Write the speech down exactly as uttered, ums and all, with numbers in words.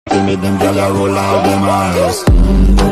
Give me them gyal a roll out them eyes.